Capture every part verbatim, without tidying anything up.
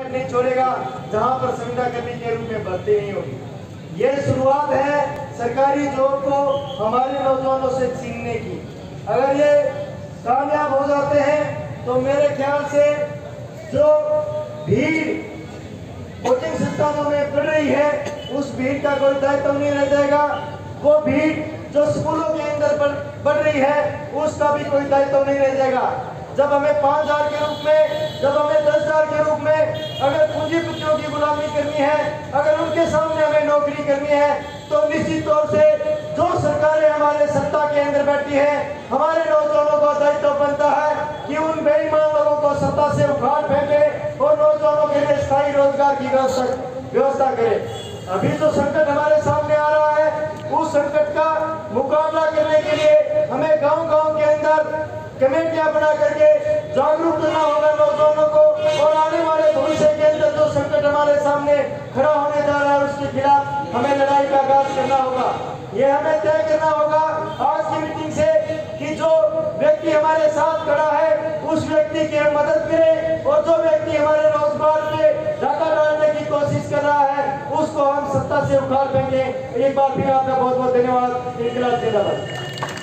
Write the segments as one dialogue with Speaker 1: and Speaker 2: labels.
Speaker 1: नहीं छोड़ेगा जहां पर संविदा कर्मी के रूप में भर्ती नहीं होगी। ये शुरुआत है सरकारी जॉब को हमारे नौजवानों से छीनने की। अगर ये कामयाब हो जाते हैं तो मेरे ख्याल से जो भीड़ कोचिंग संस्थानों में बढ़ रही है उस भीड़ का कोई दायित्व नहीं रह जाएगा। वो भीड़ जो स्कूलों के अंदर बढ़ रही है उसका भी कोई दायित्व नहीं रह जाएगा। जब हमें पाँच हजार के रूप में, जब हमें दस हजार के रूप में अगर पूंजीपतियों की गुलामी करनी है, अगर उनके सामने हमें नौकरी करनी है, तो निश्चित तौर से जो सरकारें हमारे सत्ता के अंदर बैठी है, हमारे नौजवानों का दायित्व बनता है कि उन बेईमान लोगों को सत्ता से उखाड़ फेंके और नौजवानों के लिए स्थायी रोजगार की व्यवस्था करे। अभी जो संकट हमारे सामने आ रहा है उस संकट का मुकाबला करने के लिए हमें गांव गांव के अंदर कमेटियां बना करके जागरूक करना होगा नौजवानों को, और आने वाले भविष्य के अंदर जो संकट हमारे सामने खड़ा होने जा रहा है उसके खिलाफ हमें लड़ाई का आगाज करना होगा। ये हमें तय करना होगा आज की मीटिंग से कि जो व्यक्ति हमारे साथ खड़ा है उस व्यक्ति की हम मदद करें, और जो व्यक्ति हमारे रोजगार पे डाका डालने की कोशिश कर रहा है उसको हम सत्ता से उखाड़ फेंके। एक बार फिर आपका बहुत बहुत धन्यवाद। इनकलाब जिंदाबाद।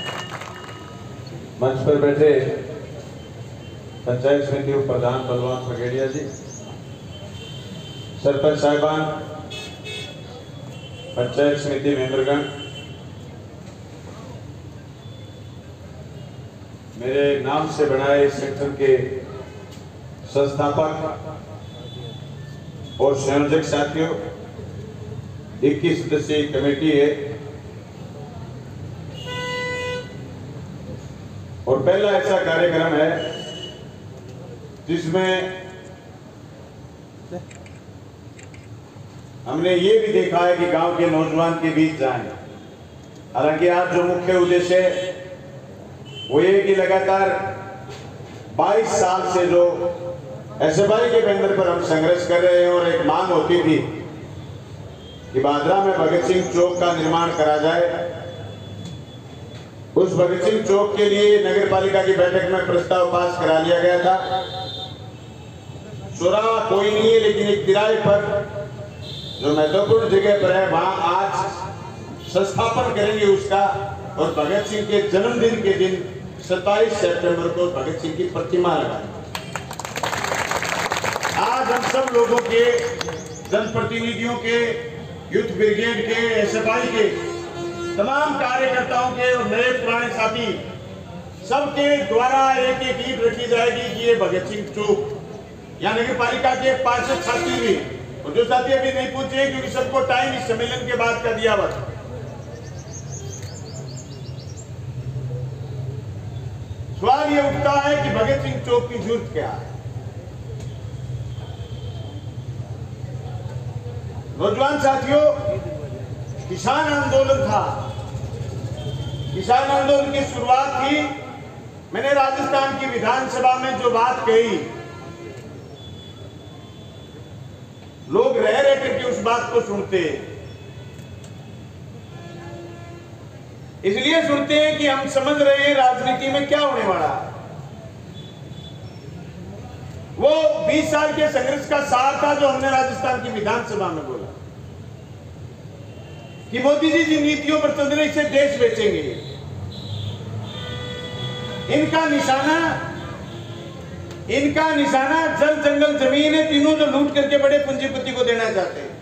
Speaker 2: मंच पर बैठे पंचायत समिति उप प्रधान बलवान फगेड़िया जी, सरपंच साहिबान, पंचायत समिति मेंबरगण, मेरे नाम से बनाए इस संगठन के संस्थापक और संयोजक साथियों, इक्कीस सदस्यीय कमेटी है और पहला ऐसा कार्यक्रम है जिसमें हमने ये भी देखा है कि गांव के नौजवान के बीच जाएं। हालांकि आज जो मुख्य उद्देश्य है वो ये कि लगातार बाईस साल से जो एसएफआई के बैनर पर हम संघर्ष कर रहे हैं और एक मांग होती थी कि बादरा में भगत सिंह चौक का निर्माण करा जाए। उस भगत सिंह चौक के लिए नगर पालिका की बैठक में प्रस्ताव पास करा लिया गया था। चौराहा कोई नहीं है, लेकिन एक किराए पर जो महत्वपूर्ण जगह पर है वहां आज संस्थापन करेंगे उसका, और भगत सिंह के जन्मदिन के दिन सत्ताईस सितंबर को भगत सिंह की प्रतिमा लगाएंगे। आज हम सब लोगों के, जनप्रतिनिधियों के, यूथ ब्रिगेड के, एसएफआई के, तमाम कार्यकर्ताओं के और नए पुराने साथी सबके द्वारा एक एक ईंट रखी जाएगी कि ये भगत सिंह चौक या नगर पालिका के पार्षद साथी भी, और जो साथी अभी नहीं पूछे क्योंकि सबको टाइम इस सम्मेलन के बाद का दिया हुआ। सवाल ये उठता है कि भगत सिंह चौक की जरूरत क्या है। नौजवान साथियों, किसान आंदोलन था, किसान आंदोलन की शुरुआत थी। मैंने राजस्थान की विधानसभा में जो बात कही, लोग रह रह करके उस बात को सुनते, इसलिए सुनते हैं कि हम समझ रहे हैं राजनीति में क्या होने वाला है। वो बीस साल के संघर्ष का सार था जो हमने राजस्थान की विधानसभा में बोला कि मोदी जी जिन नीतियों पर चल रहे इससे देश बेचेंगे। इनका निशाना इनका निशाना जल जंगल जमीन है, तीनों जो लूट करके बड़े पूंजीपति को देना चाहते हैं।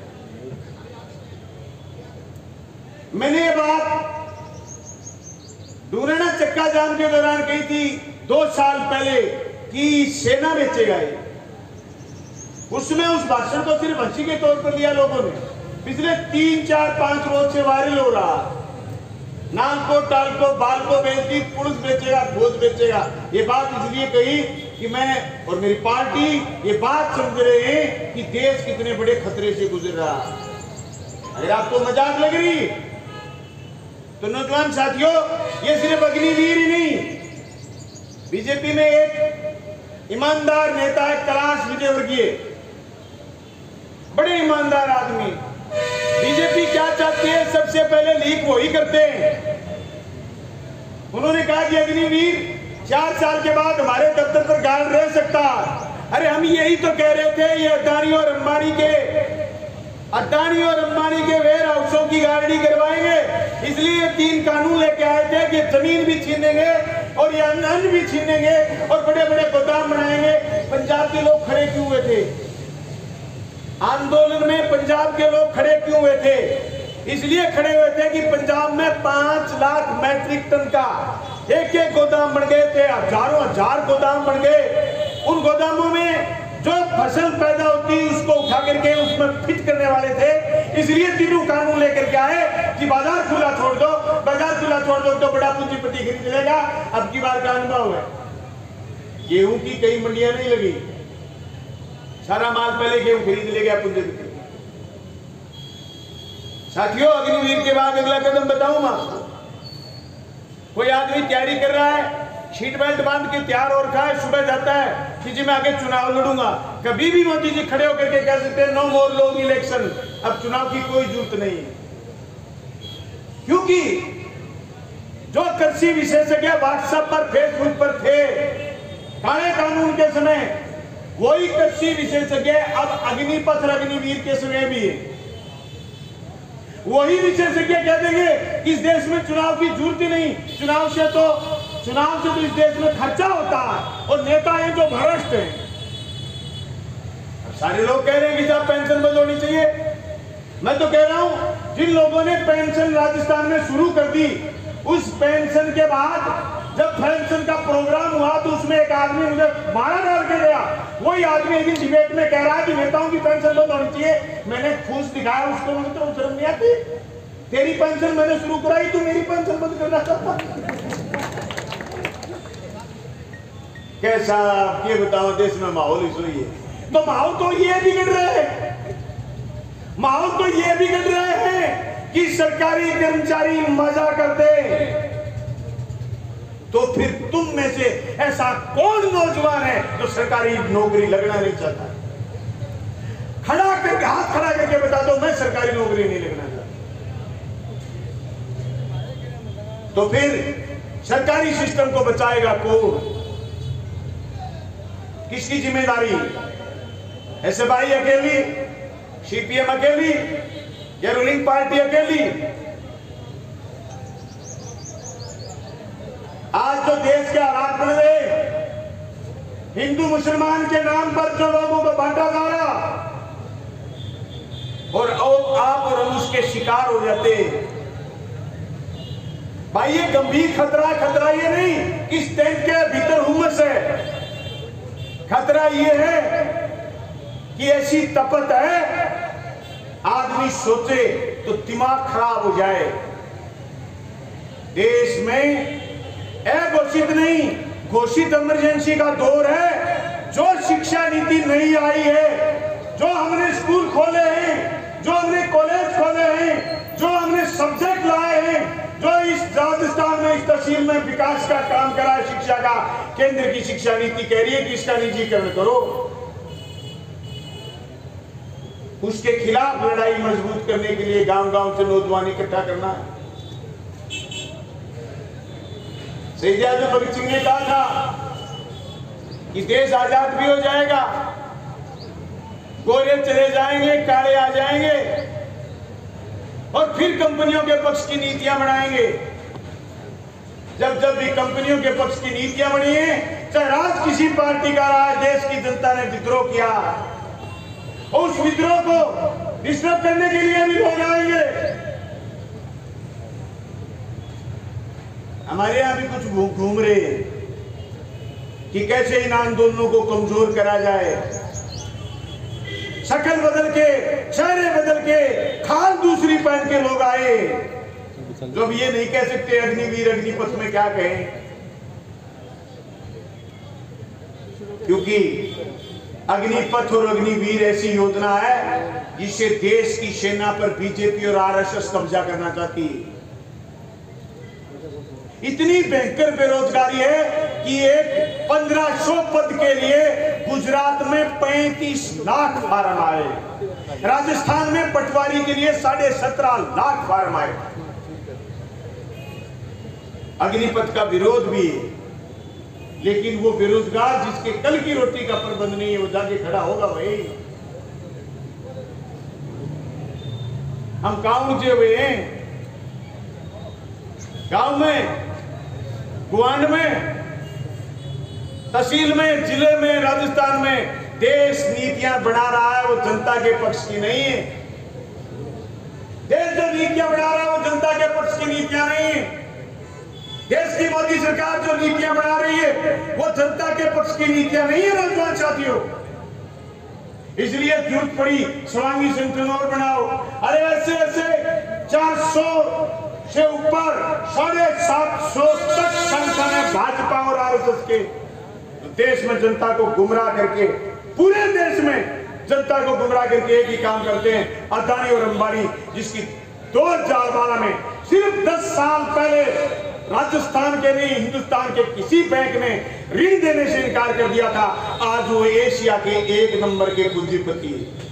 Speaker 2: मैंने ये बात डूराना चक्का जाम के दौरान कही थी दो साल पहले कि सेना बेचेगा। उसमें उस भाषण को सिर्फ हंसी के तौर पर लिया लोगों ने। पिछले तीन चार पांच रोज से वायरल हो रहा, नाल को टाल को बाल को बेचती, पुलिस बेचेगा, फौज बेचेगा। ये बात इसलिए कही कि मैं और मेरी पार्टी ये बात समझ रहे हैं कि देश कितने बड़े खतरे से गुजर रहा है। अगर आपको मजाक लग रही तो नौजवान साथियों, ये सिर्फ अग्निवीर ही नहीं, बीजेपी में एक ईमानदार नेता है कैलाश विजयवर्गीय, बड़े ईमानदार आदमी। बीजेपी क्या चाहती है, सबसे पहले लीक वो ही करते हैं। उन्होंने कहा कि अग्निवीर चार साल के बाद हमारे दफ्तर पर गार्ड रह सकता, अरे हम यही तो कह रहे थे, ये अदानी और अंबानी के अदानी और अंबानी के वेयर हाउसों की गारंटी करवाएंगे, इसलिए तीन कानून लेके आए थे कि जमीन भी छीनेंगे और ये अन्न भी छीनेंगे और बड़े बड़े गोदाम बनाएंगे। पंजाब के लोग खड़े क्यों हुए थे आंदोलन में? पंजाब के लोग खड़े क्यों हुए थे? इसलिए खड़े हुए थे कि पंजाब में पांच लाख मैट्रिक टन का एक एक गोदाम बन गए थे, हजारों हजार गोदाम बन गए। उन गोदामों में जो फसल पैदा होती उसको उठा करके उसमें फिट करने वाले थे, इसलिए तीनों कानून लेकर के आए कि बाजार खुला छोड़ दो, बाजार खुला छोड़ दो तो बड़ा पूंजीपति खरीद लेगा। अब की बार का अनुभव है, गेहूं की कई मंडियां नहीं लगी, सारा माल पहले गेहूं खरीद ले गया पूंजीपति। साथियों, अग्निवीर के बाद अगला कदम बताऊं मैं आपको। कोई आदमी तैयारी कर रहा है, सीट बेल्ट बांध के तैयार हो रखा है, सुबह जाता है कि जी मैं आगे चुनाव लड़ूंगा। कभी भी मोदी जी खड़े होकर के कह सकते हैं नो मोर लॉन्ग इलेक्शन, अब चुनाव की कोई जरूरत नहीं है, क्योंकि जो कृषि विशेषज्ञ व्हाट्सएप पर फेसबुक पर थे काले कानून के समय, वही कृषि विशेषज्ञ अब अग्निपथ और अग्निवीर के समय भी है। वही विशेषज्ञ कह देंगे कि इस देश में चुनाव की जरूरत ही नहीं, चुनाव से तो चुनाव से तो इस देश में खर्चा होता है और नेता हैं जो भ्रष्ट हैं। सारे लोग कह रहे हैं कि साहब पेंशन बंद होनी चाहिए। मैं तो कह रहा हूं जिन लोगों ने पेंशन राजस्थान में शुरू कर दी, उस पेंशन के बाद जब पेंशन का प्रोग्राम हुआ तो उसमें एक आदमी मुझे मारा डाल के गया। वही आदमी एक दिन डिबेट में कह रहा है कि नेताओं की पेंशन बंद होनी चाहिए। मैंने फूस दिखाया उसको, मुझे तो शर्म नहीं आती, तेरी पेंशन मैंने शुरू कराई, तू मेरी पेंशन बंद करना चाहता। कैसा ये बताओ, देश में माहौल इस है तो माहौल तो ये बिगड़ रहे हैं, माहौल तो ये बिगड़ रहे हैं कि सरकारी कर्मचारी मजा करते। तो फिर तुम में से ऐसा कौन नौजवान है जो सरकारी नौकरी लगना नहीं चाहता? खड़ा करके हाथ खड़ा करके बता दो मैं सरकारी नौकरी नहीं लगना चाहता। तो फिर सरकारी सिस्टम को बचाएगा कौन? किसकी जिम्मेदारी? एसएफआई अकेली, सीपीएम अकेली या रूलिंग पार्टी अकेली? आज जो देश के हालात बन रहे, हिंदू मुसलमान के नाम पर जो लोगों को बांटा जा रहा और आप और हम उसके शिकार हो जाते। भाई ये गंभीर खतरा, खतरा ये नहीं कि इस टेंट के भीतर हुमस है, खतरा ये है कि ऐसी तपत है आदमी सोचे तो दिमाग खराब हो जाए। देश में अघोषित नहीं घोषित इमरजेंसी का दौर है। जो शिक्षा नीति नहीं आई है, जो हमने स्कूल खोले हैं, जो हमने कॉलेज खोले हैं, जो हमने सब्जेक्ट लाए हैं, जो इस राजस्थान में इस तहसील में विकास का काम करा है शिक्षा का, केंद्र की शिक्षा नीति कह रही है कि इसका निजीकरण करो। उसके खिलाफ लड़ाई मजबूत करने के लिए गांव गांव से नौजवान इकट्ठा करना है। शहीद आजम भगत सिंह ने कहा था कि देश आजाद भी हो जाएगा, गोरे चले जाएंगे, काले आ जाएंगे और फिर कंपनियों के पक्ष की नीतियां बनाएंगे। जब जब भी कंपनियों के पक्ष की नीतियां बनी है, चाहे राज किसी पार्टी का रहा, देश की जनता ने विद्रोह किया और उस विद्रोह को डिस्टर्ब करने के लिए भी लोग आएंगे। हमारे यहां भी कुछ घूम रहे हैं कि कैसे इन आंदोलनों को कमजोर करा जाए। शक्ल बदल के, चेहरे बदल के, खाल दूसरी पहन के लोग आए जो अब ये नहीं कह सकते अग्निवीर अग्निपथ में क्या कहें, क्योंकि अग्निपथ और अग्निवीर ऐसी योजना है जिससे देश की सेना पर बीजेपी और आरएसएस कब्जा करना चाहती है। इतनी भयंकर बेरोजगारी है कि एक पंद्रह सौ पद के लिए गुजरात में पैंतीस लाख फार्म आए, राजस्थान में पटवारी के लिए साढ़े सत्रह लाख फार्म आए। अग्निपथ का विरोध भी लेकिन वो बेरोजगार जिसके कल की रोटी का प्रबंध नहीं है वो जाके खड़ा होगा भाई। हम गांव उजे हुए हैं, गांव में, गुआंढ में, तहसील में, जिले में, राजस्थान में देश नीतियां बना रहा है वो जनता के पक्ष की नहीं है। देश जो नीतियां बना रहा है वो जनता के पक्ष की नीतियां नहीं है। देश की मोदी सरकार जो नीतियां बना रही है वो जनता के पक्ष की नीतियां नहीं है नौजवान साथियों। इसलिए जरूरत पड़ी स्वांगी संगठन और बनाओ। अरे ऐसे ऐसे चार सौ से ऊपर साढ़े सात सौ तक संगठन है भाजपा और आरएसएस के, देश में जनता को गुमराह करके, पूरे देश में जनता को गुमराह करके एक ही काम करते हैं, अदानी और अंबानी, जिसकी दो हजार बारह में सिर्फ दस साल पहले राजस्थान के नहीं हिंदुस्तान के किसी बैंक ने ऋण देने से इनकार कर दिया था। आज वो एशिया के एक नंबर के पूंजीपति है।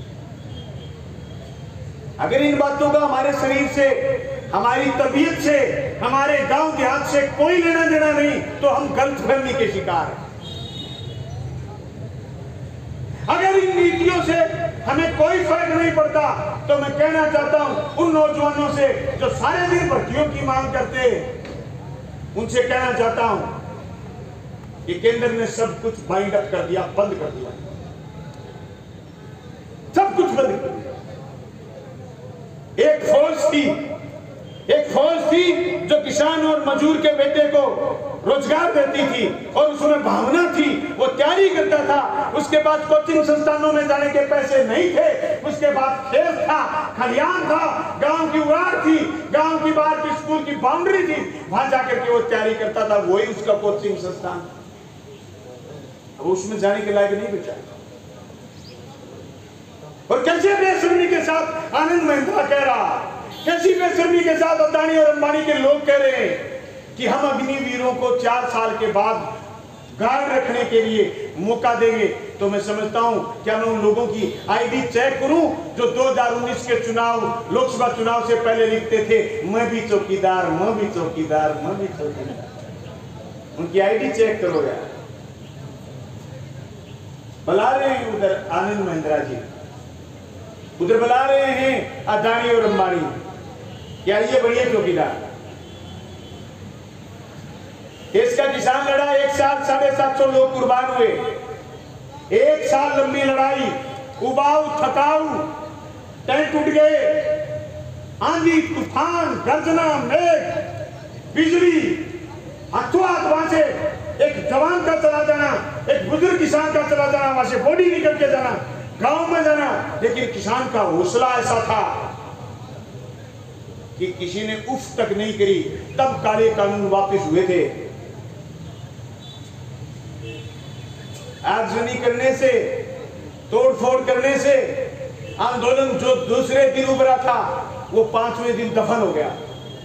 Speaker 2: अगर इन बातों का हमारे शरीर से, हमारी तबीयत से, हमारे गांव देहात से कोई लेना देना नहीं तो हम गलतफहमी के शिकार हैं। अगर इन नीतियों से हमें कोई फर्क नहीं पड़ता तो मैं कहना चाहता हूं उन नौजवानों से जो सारे दिन भर्तियों की मांग करते हैं, उनसे कहना चाहता हूं कि केंद्र ने सब कुछ बाइंड अप कर दिया, बंद कर दिया, सब कुछ बंद कर दिया। एक फौज थी, एक फौज थी जो किसान और मजदूर के बेटे को रोजगार देती थी और उसमें भावना थी, वो तैयारी करता था। उसके बाद कोचिंग संस्थानों में जाने के पैसे नहीं थे, उसके बाद खेत था, खलियान था, गांव की उड़ान थी, गांव की बाहर की स्कूल की बाउंड्री थी, वहां जाकर के वो तैयारी करता था, वही उसका कोचिंग संस्थान। अब उसमें जाने के लायक नहीं बचा। और कैसे बेशर्मी के साथ आनंद महिंद्रा कह रहा, कैसी बेशर्मी के साथ अदानी और अंबानी के लोग कह रहे हैं कि हम अग्निवीरों को चार साल के बाद गार्ड रखने के लिए मौका देंगे। तो मैं समझता हूं क्या मैं उन लोगों की आईडी चेक करूं जो दो हज़ार उन्नीस के चुनाव, लोकसभा चुनाव से पहले लिखते थे मैं भी चौकीदार, मैं भी चौकीदार, मैं भी चौकीदार। उनकी आईडी चेक करो यार। बुला रहे हैं उधर आनंद महिंद्रा जी, उधर बुला रहे हैं अदानी और अंबानी, क्या ये बढ़िया चौकीदार? देश का किसान लड़ा, एक साल साढ़े सात सौ लोग कुर्बान हुए, एक साल लंबी लड़ाई, उबाऊ, थकाऊ, टैंक टूट गए, आंधी, तूफान, गर्जना, मेघ, बिजली, हाथों हाथ वहां से एक जवान का चला जाना, एक बुजुर्ग किसान का चला जाना, वहां से बॉडी निकल के जाना, गांव में जाना। लेकिन किसान का हौसला ऐसा था कि किसी ने उफ तक नहीं करी, तब काले कानून वापस हुए थे। आगजनी करने से, तोड़फोड़ करने से आंदोलन जो दूसरे दिन उभरा था वो पांचवें दिन दफन हो गया।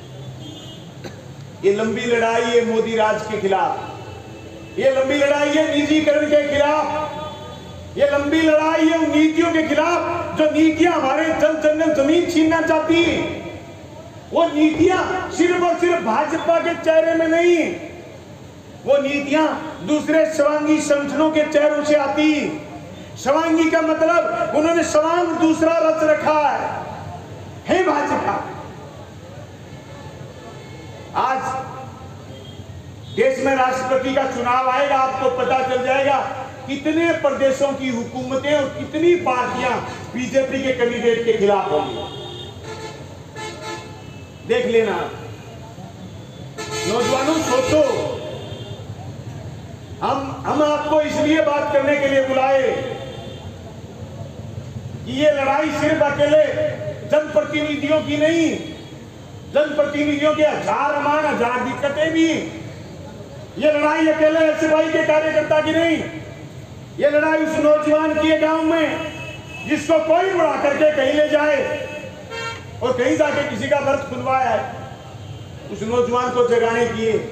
Speaker 2: ये लंबी लड़ाई है मोदी राज के खिलाफ, ये लंबी लड़ाई है निजीकरण के खिलाफ, ये लंबी लड़ाई है उन नीतियों के खिलाफ जो नीतियां हमारे जन जन जमीन छीनना चाहती हैं। वो नीतियां सिर्फ और सिर्फ भाजपा के चेहरे में नहीं, वो नीतियां दूसरे स्वांगी संगठनों के चेहरों से आती। स्वांगी का मतलब उन्होंने स्वांग दूसरा रच रखा है, है भाजपा। आज देश में राष्ट्रपति का चुनाव आएगा, आपको पता चल जाएगा कितने प्रदेशों की हुकूमतें और कितनी पार्टियां बीजेपी के कैंडिडेट के खिलाफ होंगी, देख लेना। नौजवानों सोचो, हम हम आपको इसलिए बात करने के लिए बुलाए कि ये लड़ाई सिर्फ अकेले जनप्रतिनिधियों की नहीं, जनप्रतिनिधियों के हजार अमान हजार दिक्कतें भी। ये लड़ाई अकेले एसएफआई के कार्यकर्ता की नहीं, ये लड़ाई उस नौजवान की है गांव में जिसको कोई उड़ा करके कहीं ले जाए और कहीं जाके किसी का दर्द खुलवाया है, उस नौजवान को जगाने की है।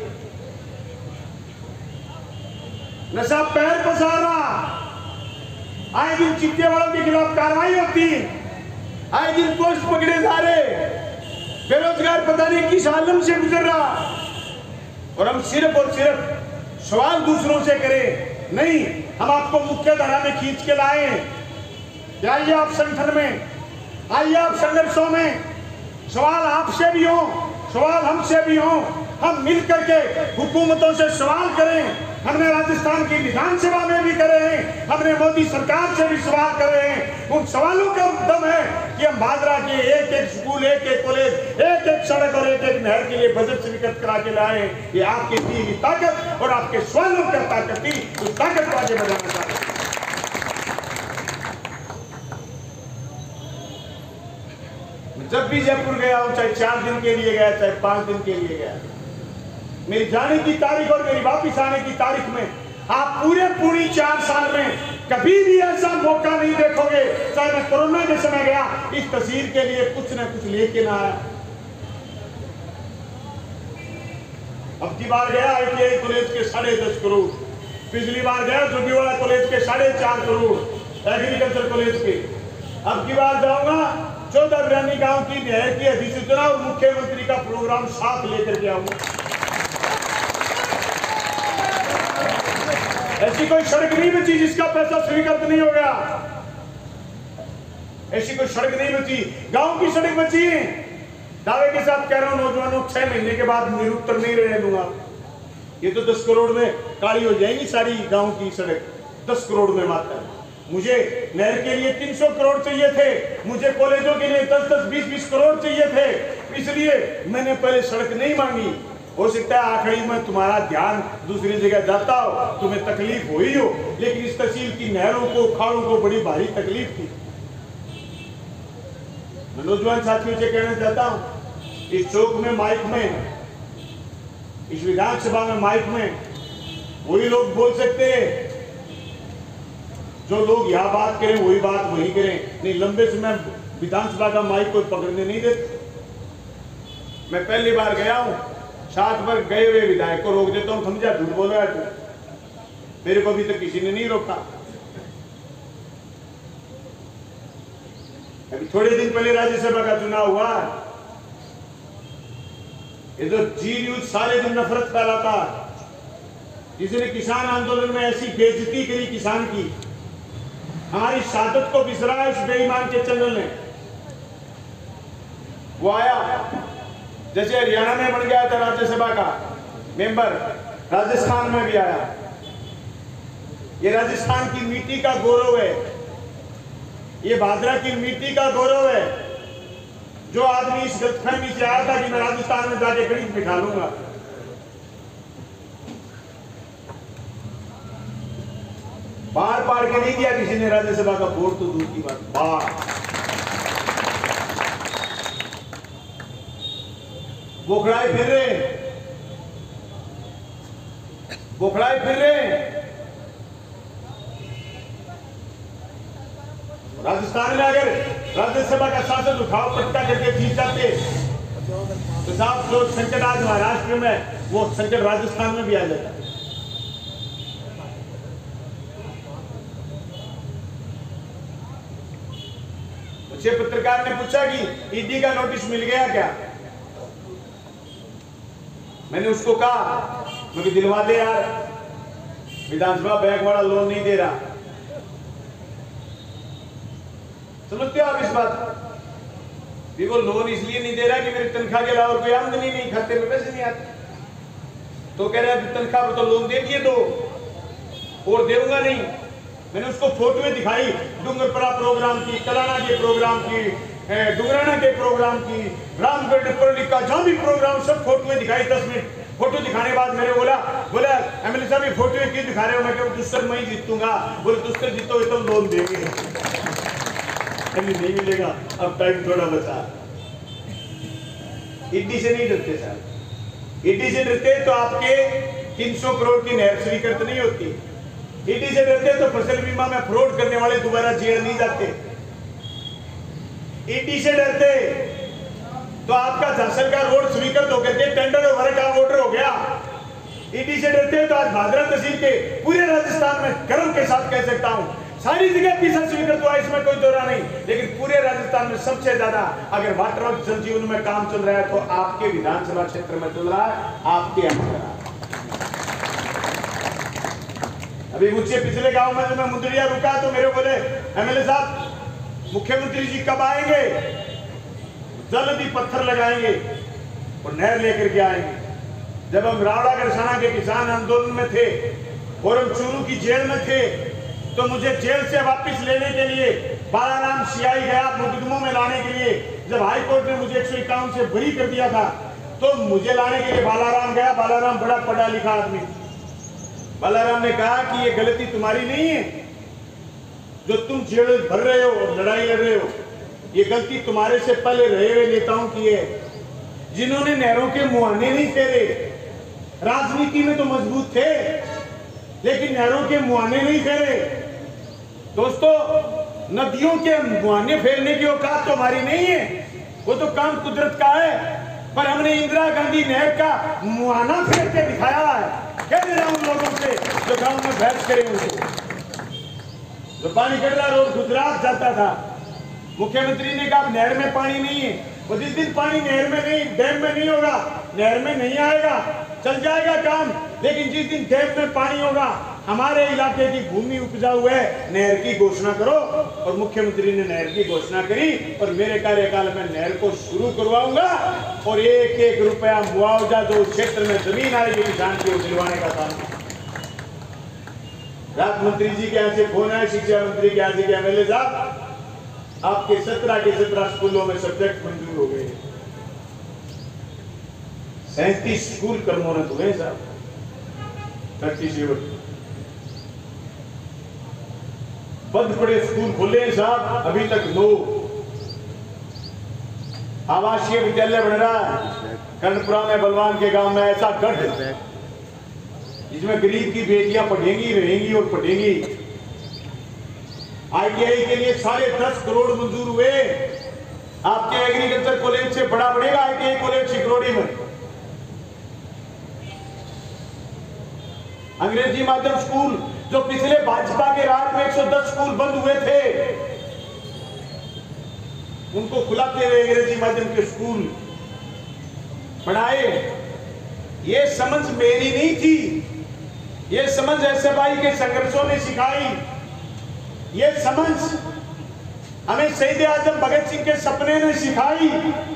Speaker 2: नशा पैर पसार रहा, आए दिन चिट्टे वालों के खिलाफ कार्रवाई होती, आए दिन पोस्ट पकड़े जा रहे, बेरोजगार पता नहीं किस आलम से गुजर रहा, और हम सिर्फ और सिर्फ सवाल दूसरों से करें, नहीं हम आपको मुख्य धारा में खींच के लाए हैं कि आइए आप संगठन में, आइए आप संघर्षों में, सवाल आपसे भी हो, सवाल हमसे भी हो, हम मिल करके हुकूमतों से सवाल करें। हमने राजस्थान की विधानसभा में भी करे हैं, हमने मोदी सरकार से भी सवाल करे हैं। उन सवालों का दम है कि हम भादरा के एक एक स्कूल, एक एक कॉलेज, एक एक सड़क और एक एक नहर के लिए बजट स्वीकृत करा के लाए हैं। ये आपकी दी हुई ताकत और आपके सवालों की ताकत थी, उस ताकत को आगे बढ़ाना चाहते हैं। जब भी जयपुर गया हूं, चाहे चार दिन के लिए गया, चाहे पांच दिन के लिए गया, मेरी जाने की तारीख और मेरी वापिस आने की तारीख में आप पूरे पूरी चार साल में कभी भी ऐसा मौका नहीं देखोगे, चाहे मैं कोरोना के समय गया, इस तस्वीर के लिए कुछ ना कुछ लेके ना आया। अब की बार गया आई टी आई कॉलेज के साढ़े दस करोड़, पिछली बार गया जोगीवाड़ा कॉलेज के साढ़े चार करोड़, एग्रीकल्चर कॉलेज के। अब की बार जाऊंगा चौदह बिरानी गांव की नहर की अधिसूचना और मुख्यमंत्री का प्रोग्राम साथ लेकर के आऊंगा। ऐसी कोई सड़क नहीं बची जिसका पैसा स्वीकृत नहीं हो गया, ऐसी कोई सड़क नहीं बची। गांव की सड़क बची है, दावे के साथ कह रहा हूं नौजवानों, छह महीने के बाद निरुत्तर नहीं रहने दूंगा। ये तो दस करोड़ में काली हो जाएंगी सारी गांव की सड़क, दस करोड़ में मात्र। मुझे नहर के लिए तीन सौ करोड़ चाहिए थे, मुझे कॉलेजों के लिए दस दस बीस बीस करोड़ चाहिए थे, इसलिए मैंने पहले सड़क नहीं मांगी। हो सकता है आखिरी में तुम्हारा ध्यान दूसरी जगह जाता हो, तुम्हें तकलीफ हो ही हो, लेकिन इस तहसील की नहरों को, खाड़ों को बड़ी भारी तकलीफ थी। मैं नौजवान साथियों से कहना चाहता हूं, इस चौक में माइक में, इस विधानसभा में माइक में वही लोग बोल सकते हैं, जो लोग यहां बात करें वही बात वही करें, नहीं लंबे समय विधानसभा का माइक कोई पकड़ने नहीं देते। मैं पहली बार गया हूं, सात बार गए हुए विधायक को रोक देता हूं, समझा झूठ बोल रहा है तू, मेरे को अभी तक किसी ने नहीं रोका। अभी थोड़े दिन पहले राज्यसभा का चुनाव हुआ, ये तो जी न्यूज सारे दिन नफरत फैलाता, जिसने किसान आंदोलन में ऐसी बेइज्जती करी किसान की, हमारी शहादत को बिसराया इस बेईमान के चैनल ने। वो आया जैसे हरियाणा में बन गया था राज्यसभा का मेंबर, राजस्थान में भी आया। ये राजस्थान की मिट्टी का गौरव है, ये भादरा की मिट्टी का गौरव है। जो आदमी इस गलतफहमी से आया था कि मैं राजस्थान में जाके गणित बिठा लूंगा, बार बार के नहीं दिया किसी ने राज्यसभा का वोट, तो दूर की बात बार बोखड़ाए फिर रहे, बोखड़ाए फिर रहे। राजस्थान में अगर राज्यसभा का शासन उठाव पट्टा करके जीत जाते तो साहब जो संकट आज महाराष्ट्र में, वो संकट राजस्थान में भी आ जाता। मुझे पत्रकार ने पूछा कि ईडी का नोटिस मिल गया क्या? मैंने उसको कहा, मुझे दिलवा दे यार, विधानसभा बैंक वाला लोन नहीं दे रहा। समझते हो आप इस बात? भी वो लोन इसलिए नहीं दे रहा कि मेरी तनख्वाह के अलावा कोई आमदनी नहीं, खाते में पैसे नहीं आते, तो कह रहा है तनख्वाह पर तो लोन दे दिए दो और देऊंगा नहीं। मैंने उसको फोटोएं दिखाई, डूंगरपुरा प्रोग्राम की, कलाना के प्रोग्राम की, डुंगराना के प्रोग्राम की, रामगढ़ का जहां भी प्रोग्राम, सब फोटोएं दिखाई। दस मिनट फोटो दिखाने के बाद मेरे बोला बोला एमएलए साहब ये फोटो क्यों दिखा रहे हो? मैं कहूँ दुष्कर मैं ही जीतूंगा। बोले दुष्कर जीतोगे तो लोन देंगे, अभी नहीं मिलेगा, अब टाइम थोड़ा बचा। ईडी से नहीं डरते साहब, ईडी से डरते तो आपके तीन सौ करोड़ की नहर स्वीकृत नहीं होती। ईडी से डरते तो फसल बीमा में फ्रॉड करने वाले दोबारा जेल नहीं जाते। ईडी से डरते तो आपका झांसन का रोड स्वीकृत होकर के टेंडर और वर्क का ऑर्डर हो गया। ईडी से डरते तो आज भादरा तहसील के पूरे राजस्थान में गर्व के साथ कह सकता हूं, सारी जगह पीछा स्वीकृत हुआ, इसमें कोई दोहरा नहीं, लेकिन पूरे राजस्थान में सबसे ज्यादा अगर वाटर वर्क जल जीवन में काम चल रहा है तो आपके विधानसभा क्षेत्र में चल रहा है, आपके अंदर। अभी मुझसे पिछले गांव में जब मैं मुंदरिया रुका तो मेरे बोले एमएलए साहब मुख्यमंत्री जी कब आएंगे, जल्दी पत्थर लगाएंगे और नहर लेकर के आएंगे। जब हम रावड़ा गरसाना के किसान आंदोलन में थे और हम चूरू की जेल में थे तो मुझे जेल से वापस लेने के लिए बालाराम सियाई गया मुकदमों में लाने के लिए। जब हाई कोर्ट ने मुझे एक सौ इक्यावन से बरी कर दिया था तो मुझे लाने के लिए बालाराम गया। बालाराम बड़ा पढ़ा लिखा आदमी। बालाराम ने कहा कि ये गलती तुम्हारी नहीं है, जो तुम जेल भर रहे हो और लड़ाई लड़ रहे हो, ये गलती तुम्हारे से पहले रहे हुए नेताओं की है, जिन्होंने नहरों के मुहाने नहीं फेरे। राजनीति में तो मजबूत थे लेकिन नहरों के मुहाने नहीं फेरे। दोस्तों, नदियों के मुहाने फेरने की औकात तो हमारी नहीं है, वो तो काम कुदरत का है। पर हमने इंदिरा गांधी नहर का मुहाना फेर के दिखाया है। कह दे रहा हूं लोगों से जो गांव में बहस करे उनको। जो पानी कटरा रोड गुजरात जाता था, मुख्यमंत्री ने कहा नहर में पानी नहीं है। वो जिस दिन पानी नहर में नहीं, डैम में नहीं होगा, नहर में नहीं आएगा, चल जाएगा काम। लेकिन जिस दिन डैम में पानी होगा, हमारे इलाके की भूमि उपजाऊ है, नहर की घोषणा करो। और मुख्यमंत्री ने नहर की घोषणा करी और मेरे कार्यकाल में नहर को शुरू करवाऊंगा और एक एक रुपया मुआवजा जो उस क्षेत्र में जमीन आएगी किसान की दिलवाने का काम। रात मंत्री जी के यहाँ से फोन आया, शिक्षा मंत्री के यहाँ से, एमएलए साहब आपके सत्रह के सत्रह स्कूलों में सब्जेक्ट मंजूर हो गए। सैंतीस स्कूल कर्मोन्नत हुए साहब, थर्टी सेवन बंद पड़े स्कूल खुले साहब, अभी तक नो। आवासीय विद्यालय बन रहा है कर्णपुरा में, बलवान के गांव में ऐसा गढ़ जिसमें गरीब की बेटियां पढ़ेंगी, रहेंगी और पढ़ेंगी। आईटीआई के लिए साढ़े दस करोड़ मंजूर हुए। आपके एग्रीकल्चर कॉलेज से बड़ा बढ़ेगा आईटीआई कॉलेज सिकरोड़ी में। अंग्रेजी माध्यम स्कूल जो पिछले भाजपा के राज में एक सौ दस स्कूल बंद हुए थे, उनको खुलाते हुए अंग्रेजी माध्यम के स्कूल बनाए। ये समझ मेरी नहीं थी, ये समझ एसएफआई के संघर्षों ने सिखाई। ये समझ हमें शहीद आजम भगत सिंह के सपने ने सिखाई।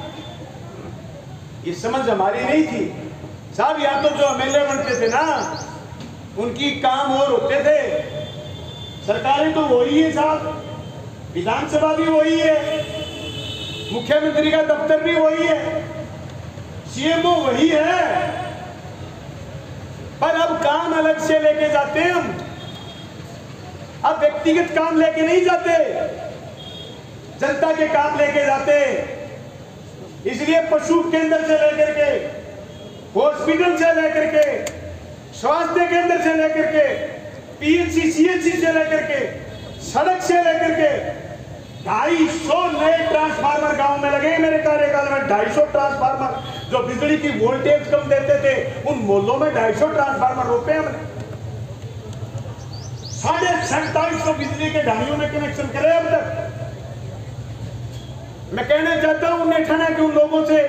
Speaker 2: ये समझ हमारी नहीं थी साहब। या तो जो एमएलए बनते थे ना, उनकी काम और होते थे। सरकारें तो वही है साहब, विधानसभा भी वही है, मुख्यमंत्री का दफ्तर भी वही है, सीएमओ वही है, पर अब काम अलग से लेके जाते हैं हम। अब व्यक्तिगत काम लेके नहीं जाते, जनता के काम लेके जाते। इसलिए पशु केंद्र से लेकर के, हॉस्पिटल से लेकर के, स्वास्थ्य केंद्र से लेकर के, पीएचसी सीएचसी से लेकर के, सड़क से लेकर के ढाई सौ नए ट्रांसफार्मर गांव में लगे मेरे कार्यकाल में। ढाई सौ ट्रांसफार्मर जो बिजली की वोल्टेज कम देते थे, उन मोहल्लों में ढाई सौ ट्रांसफार्मर रोपे हमने। साढ़े सैतालीस सौ बिजली के ढाइयों में कनेक्शन करे अब तक। मैं कहना चाहता हूं नेठाना के उन लोगों से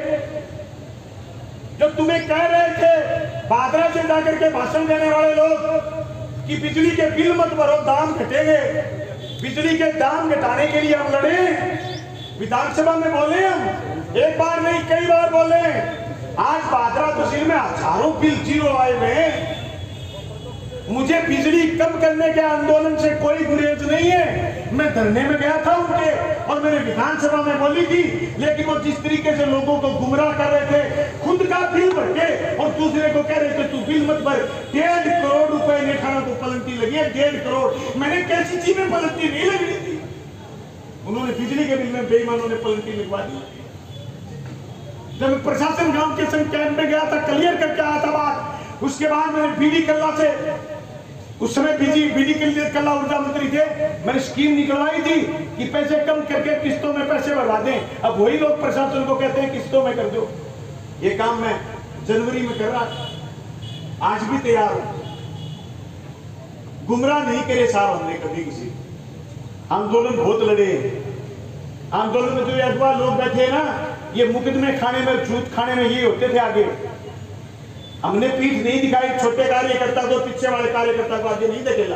Speaker 2: जो तुम्हें कह रहे थे, भादरा से जाकर के भाषण देने वाले लोग कि बिजली के बिल मत भरो, दाम घटेंगे। बिजली के दाम घटाने के लिए हम लड़े, विधानसभा में बोले, हम एक बार नहीं कई बार बोले। आज भादरा तहसील में हजारों बिल जीरो आए हुए हैं। मुझे बिजली कम करने के आंदोलन से कोई गुरेज नहीं है। मैं धरने में गया था उनके और मैंने विधानसभा में बोली थी, लेकिन वो जिस तरीके से लोगों को गुमराह कर रहे थे, खुद का बिल भर के और दूसरे को कह रहे थे तू बिल मत भर। डेढ़ करोड़ रुपए नेठाना को पलंटी लगी है, डेढ़ करोड़। मैंने कैसी चीज में पलंटी नहीं लगी थी, उन्होंने बिजली के बिल में बेईमानों ने पलंटी लगवा दी। जब प्रशासन गांव के संग कैंप में गया था, क्लियर करके आया था बात। उसके बाद मैंने बीडी कल्ला से, उस समय बीडी बीडी कल्ला ऊर्जा मंत्री थे, मैंने स्कीम निकलवाई थी कि पैसे कम करके किस्तों में पैसे बढ़वा दें। अब वही लोग प्रशासन को कहते हैं किस्तों में कर दो। ये काम मैं जनवरी में कर रहा था, आज भी तैयार हूं। गुमराह नहीं करे साहब हमने कभी किसी। आंदोलन बहुत लड़े। आंदोलन में जो अगवा लोग बैठे हैं ना, ये मुकदमे खाने में, झूठ खाने में ये होते थे आगे। हमने पीठ नहीं दिखाई छोटे कार्यकर्ता को, पीछे वाले कार्यकर्ता को आगे नहीं धकेला।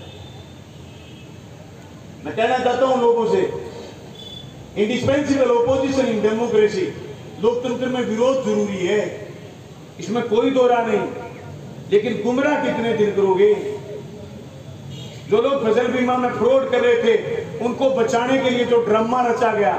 Speaker 2: मैं कहना चाहता हूं लोगों से, इंडिस्पेंसिबल ओपोजिशन इन डेमोक्रेसी, लोकतंत्र में विरोध जरूरी है, इसमें कोई दो राय नहीं, लेकिन गुमराह कितने दिन करोगे? जो लोग फसल बीमा में फ्रॉड कर रहे थे उनको बचाने के लिए जो ड्रामा रचा गया,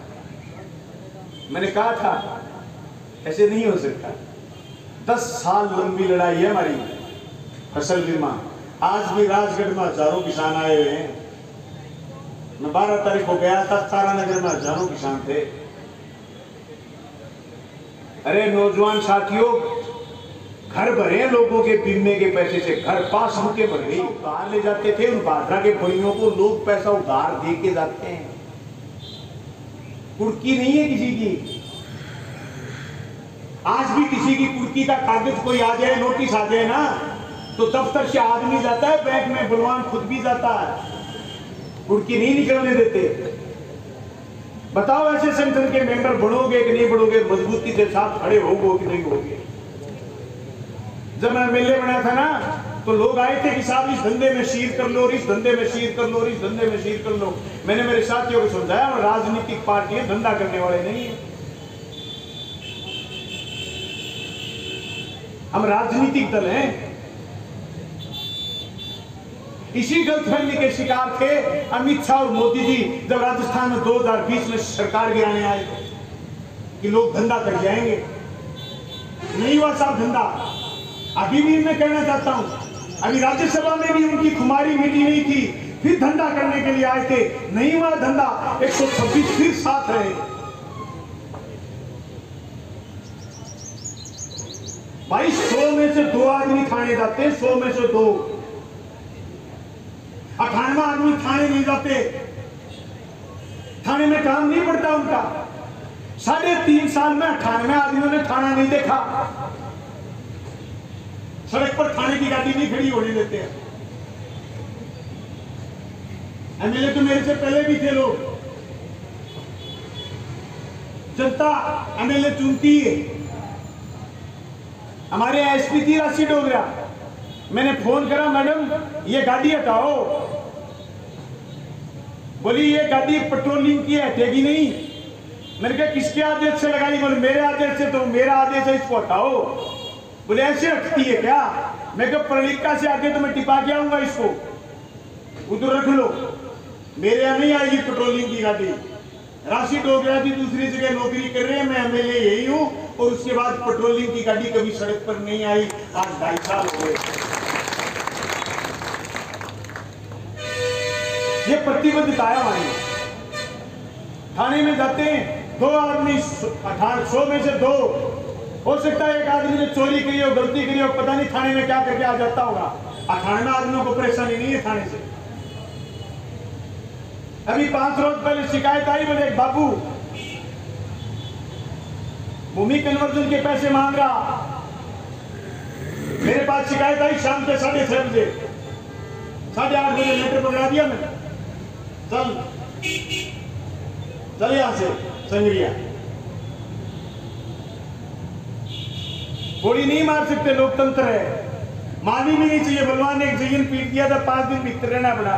Speaker 2: मैंने कहा था ऐसे नहीं हो सकता। दस साल लंबी लड़ाई है हमारी फसल बीमा। आज भी राजगढ़ में हजारों किसान आए हुए हैं। मैं बारह तारीख को गया था, तारानगर में हजारों किसान थे। अरे नौजवान साथियों, घर भरे लोगों के बीमे के पैसे से, घर पास होके भर गई। उधार ले जाते थे, उन बादरा के भइयों को लोग पैसा उधार दे के जाते हैं। कुर्की नहीं है किसी की। आज भी किसी की कुर्की का कागज कोई आ जाए, नोटिस आ जाए ना, तो दफ्तर से आदमी जाता है, बैंक में बलवान खुद भी जाता है, कुर्की नहीं निकलने देते। बताओ ऐसे संगठन के मेंबर बनोगे कि नहीं बनोगे, मजबूती से साथ खड़े होगो कि नहीं होगे? जब मैं एमएलए बना था ना, तो लोग आए थे कि साहब इस धंधे में शीर कर लो, इस धंधे में शीर कर लो, इस धंधे में शीर कर लो। मैंने मेरे साथियों को समझाया, और राजनीतिक पार्टियां धंधा करने वाले नहीं है, हम राजनीतिक दल हैं। इसी गलतफहमी के शिकार थे अमित शाह और मोदी जी जब राजस्थान में दो हज़ार बीस में सरकार गिराने आए थे कि लोग धंधा कर जाएंगे। नहीं हुआ साहब धंधा। अभी भी मैं कहना चाहता हूं, अभी राज्यसभा में भी उनकी खुमारी मिटी नहीं थी, फिर धंधा करने के लिए आए थे, नहीं हुआ धंधा। एक सौ छब्बीस फिर साथ रहे। भाई सौ में से दो आदमी थाने जाते, सौ में से दो। अठानवे आदमी थाने नहीं जाते, थाने में काम नहीं पड़ता उनका। साढ़े तीन साल में अठानवे आदमियों ने थाना नहीं देखा। सड़क पर थाने की गाड़ी नहीं खड़ी होने देते हैं। एमएलए तो मेरे से पहले भी थे लोग। जनता एमएलए चुनती है। हमारे एसपी थी राशि डोगरा, मैंने फोन करा, मैडम ये गाड़ी हटाओ। बोली ये गाड़ी पेट्रोलिंग की है, हटेगी नहीं। मैंने कहा किसके आदेश से लगाई? बोले मेरे आदेश से। तो मेरा आदेश है, इसको हटाओ। बोले ऐसे हटती है क्या? मैं कहा प्रलिका से आगे तो मैं टिपा के आऊंगा इसको, उधर रख लो। मेरे यहाँ नहीं आएगी पेट्रोलिंग की गाड़ी। राशि डोगरा भी दूसरी जगह नौकरी कर रहे हैं, मैं एमएलए यही हूं, और उसके बाद पेट्रोलिंग की गाड़ी कभी सड़क पर नहीं आई। आज ढाई साल हो गए। ये प्रतिबद्धता है हमारी। थाने में जाते हैं, दो आदमी, सौ में से दो, हो सकता है एक आदमी ने चोरी करी हो, गलती करी हो, पता नहीं थाने में क्या करके आ जाता होगा। अठानवे आदमियों को परेशानी नहीं है थाने से। अभी पांच रोज पहले शिकायत आई, बोले बाबू भूमि कन्वर्जन के पैसे मांग रहा। मेरे पास शिकायत आई शाम के साढ़े छह बजे, साढ़े आठ बजे लेटर पकड़ा दिया मैंने। चल चल यहां से संग्रिया। गोली नहीं मार सकते, लोकतंत्र है, मारनी भी नहीं चाहिए। बलवान ने एक जगह पीट दिया था, पांच दिन भीतर रहना पड़ा।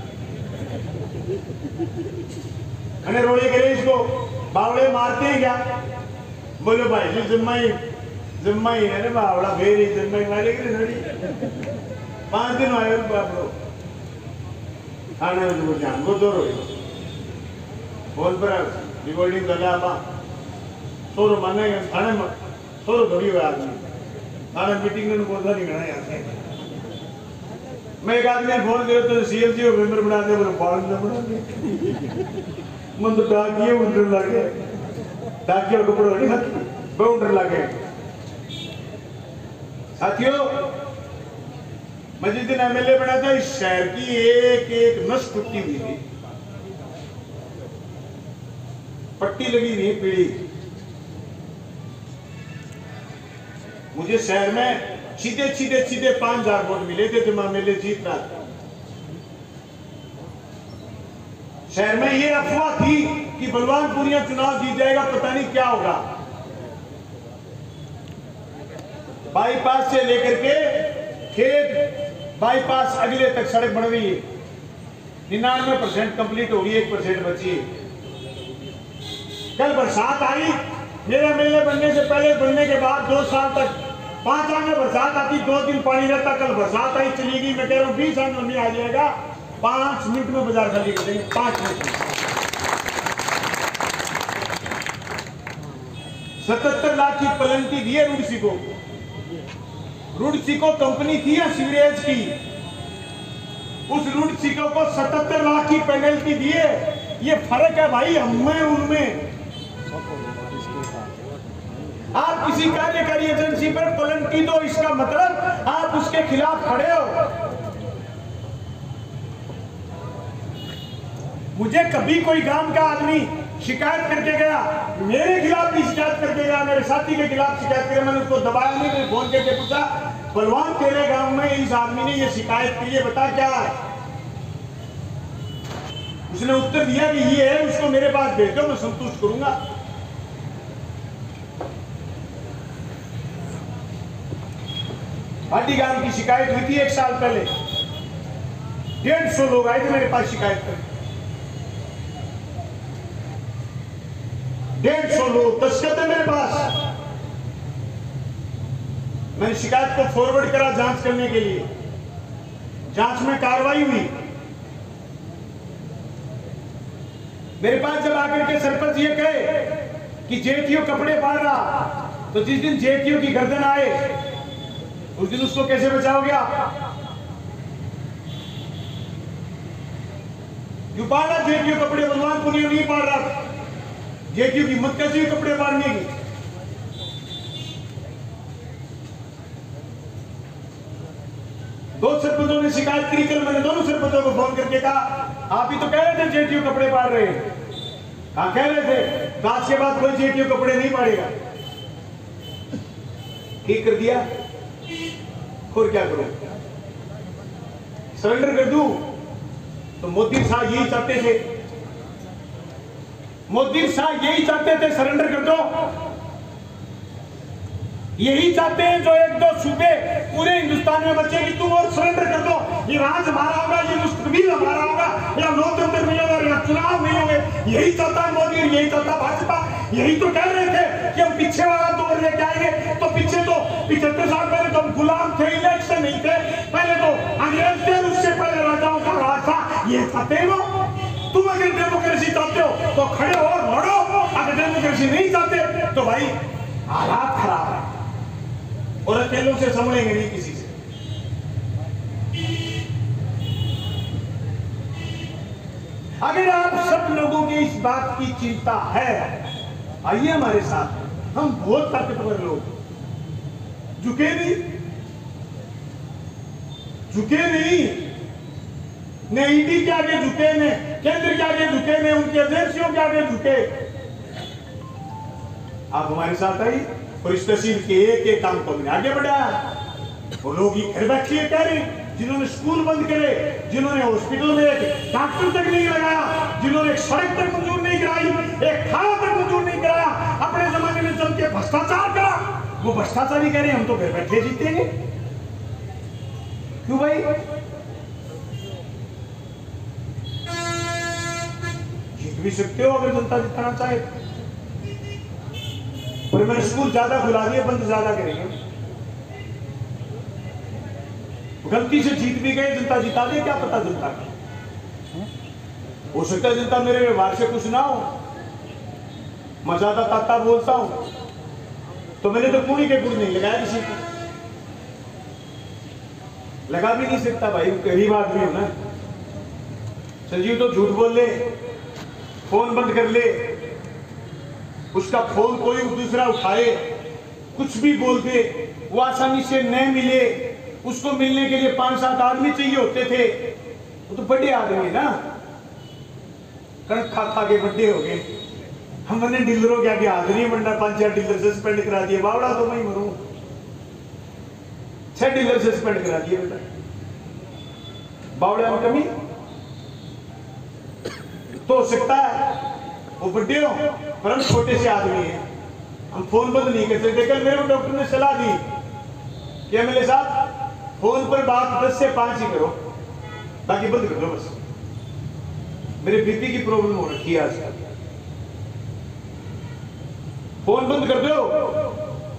Speaker 2: अरे रोड़े करे इसको, बावड़े मारते हैं क्या? बोलो भाई जी जिम्मा ही जिम्मा ही है ना, बावड़ा फेरी जिम्मा ही मारे पांच दिन आए बाप लोग थाने में। तो ध्यान को जोर फोन पर रिकॉर्डिंग कर लिया, सोरो माने थाने में सोरो थोड़ी हुआ आदमी थाने मीटिंग में बोलता नहीं करना यार। मैं एक आदमी ने फोन किया तो सीएम जी को मेंबर बना दे, बोले बाल न बना दे। मन तो डाकिए उधर लगे, डाकिए और कपड़े नहीं खाती, बाउंडर लगे। साथियों, मैं जिस दिन एमएलए बना था, इस शहर की एक एक नस टूटी हुई थी, पट्टी लगी नहीं पीड़ी। मुझे शहर में सीधे सीधे सीधे पांच हजार वोट मिले थे जब मैं एमएलए जीत रहा था। शहर में ये अफवाह थी कि बलवानपुरिया चुनाव जीत जाएगा, पता नहीं क्या होगा। बाईपास से लेकर के खेत बाईपास अगले तक सड़क बन रही है। निन्यानवे परसेंट कंप्लीट हो गई, एक परसेंट बची है। कल बरसात आई, मेरा मेले बनने से पहले, बनने के बाद दो साल तक पांच साल में बरसात आती, दो दिन पानी रहता। कल बरसात आई, चली गई। मैं कह रहा हूँ बीस साल में आ जाएगा, पांच मिनट में बाजार खाली कर देंगे, पांच मिनट में। सतहत्तर लाख की पेनल्टी दी है रुड़सी को। रुड़सी को कंपनी थी या सीवरेज की, उस रुड़सी को सतहत्तर लाख की पेनल्टी दी है। ये फर्क है भाई हमें उनमें। आप किसी कार्यकारी एजेंसी पर पेनल्टी दो, इसका मतलब आप उसके खिलाफ खड़े हो। मुझे कभी कोई गांव का आदमी शिकायत करके गया, मेरे खिलाफ भी शिकायत करके गया, मेरे साथी के खिलाफ शिकायत करके, मैंने उसको दबाया नहीं, मैंने फोन करके पूछा, बलवान तेरे गांव में इस आदमी ने ये शिकायत की है, बता क्या है। उसने उत्तर दिया कि ये है, उसको मेरे पास भेज दो, मैं संतुष्ट करूंगा। भाटी गांव की शिकायत हुई थी एक साल पहले, डेढ़ सौ लोग आए थे मेरे पास शिकायत करके, डेढ़ सौ लोग दस्तखत है मेरे पास। मैंने शिकायत को फॉरवर्ड करा जांच करने के लिए, जांच में कार्रवाई हुई। मेरे पास जब आकर के सरपंच ये कहे कि जेटीओ कपड़े पाल रहा, तो जिस दिन जेटीओ की गर्दन आए उस दिन उसको कैसे बचाओगे आप? क्यों पाल रहा जेटीओ कपड़े? बलवान पुनिया नहीं पाल रहा, जेटीओ की हिम्मत कैसी कपड़े पालने की? दो सरपंचों ने शिकायत की, कल मैंने दोनों सरपंचों को फोन करके कहा, आप ही तो कह रहे थे जेटीओ कपड़े पाल रहे हैं। हाँ कह रहे थे, तो आज के बाद कोई जेटीओ कपड़े नहीं पालेगा। ठीक कर दिया, और क्या करूं? सरेंडर कर दूं? तो मोदी साहब यही चाहते थे, मोदी साहब यही चाहते थे सरेंडर कर दो। यही चाहते हैं जो एक दो सूबे पूरे हिंदुस्तान में बचे कि तुम और सरेंडर कर दो, ये राज हमारा होगा, ये मुस्तकबिल हमारा होगा, या लोकतंत्र नहीं होगा, या चुनाव नहीं होंगे। यही चाहता है मोदी, यही चाहता भाजपा। यही तो कह रहे थे कि हम पीछे वाला दौर लेके आएंगे। तो पीछे तो पिछहत्तर साल पहले तो हम गुलाम थे, इलेक्शन नहीं थे, पहले तो अंग्रेज थे, उससे पहले राजाओं का राज था। ये चाहते हैं वो। तुम अगर डेमोक्रेसी चाहते हो तो खड़े हो और लड़ो, अगर डेमोक्रेसी नहीं चाहते तो भाई हालात खराब है, और अकेलों से संभलेंगे नहीं किसी से। अगर आप सब लोगों की इस बात की चिंता है, आइए हमारे साथ। हम बहुत ताकतवर लोग, झुके नहीं, झुके नहीं, न ईडी के आगे झुके, न केंद्र के आगे झुके, न उनकी एजेंसियों के आगे झुके। आप हमारे साथ आइए, और इस तहसील के एक एक काम को हमने आगे बढ़ाया। वो लोग ही घर बैठिए कह रहे, जिन्होंने स्कूल बंद करे, जिन्होंने हॉस्पिटल में एक डॉक्टर तक नहीं लगाया, जिन्होंने एक सड़क तक मंजूर नहीं कराई, एक खाना तक मंजूर नहीं कराया, अपने जमाने में चल के भ्रष्टाचार करा, वो भ्रष्टाचारी कह रहे हम तो घर बैठे जीतेंगे। क्यों भाई? जीत भी सकते हो अगर जनता जितना चाहे। और मैंने स्कूल ज्यादा खुला दिए, बंद ज्यादा करेंगे। गलती से जीत भी गए, जनता जिता दे, क्या पता जनता का। हो सकता है जनता मेरे व्यवहार से कुछ ना हो, मैं ज्यादा ताता बोलता हूं, तो मैंने तो पूरी के पूरी नहीं लगाया किसी को, लगा भी नहीं सकता भाई, गरीब आदमी हो ना। संजीव तो झूठ बोल ले, फोन बंद कर ले, उसका फोन कोई दूसरा उठाए, कुछ भी बोल दे, वो आसानी से न मिले, उसको मिलने के लिए पांच सात आदमी चाहिए होते थे। वो तो बड़े आदमी ना, कणक खा खा के बड़े हो गए। हमने डीलरों के आगे हाजिरी मंडा, पांच चार डीलर सस्पेंड करा दिए, बावड़ा तो मैं ही मरूं। छह डीलर सस्पेंड करा दिए बेटा, बावड़ा में कमी तो हो सकता है, वो बड़े हो पर हम छोटे से आदमी हैं, हम फोन बंद नहीं कर सकते। कल मेरे को डॉक्टर ने सलाह दी कि एमएलए साहब फोन पर बात दस से पांच ही करो, बाकी बंद कर दो बस, मेरे बीपी की प्रॉब्लम हो रखी है आजकल, फोन बंद कर दो।